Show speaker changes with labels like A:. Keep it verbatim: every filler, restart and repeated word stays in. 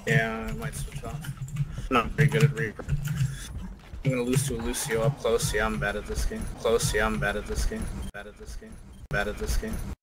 A: Yeah, I might switch off. Not very good at Reaper. I'm gonna lose to a Lucio up close. Yeah, I'm bad at this game. Close. Yeah, I'm bad at this game. Bad at this game. Bad at this game.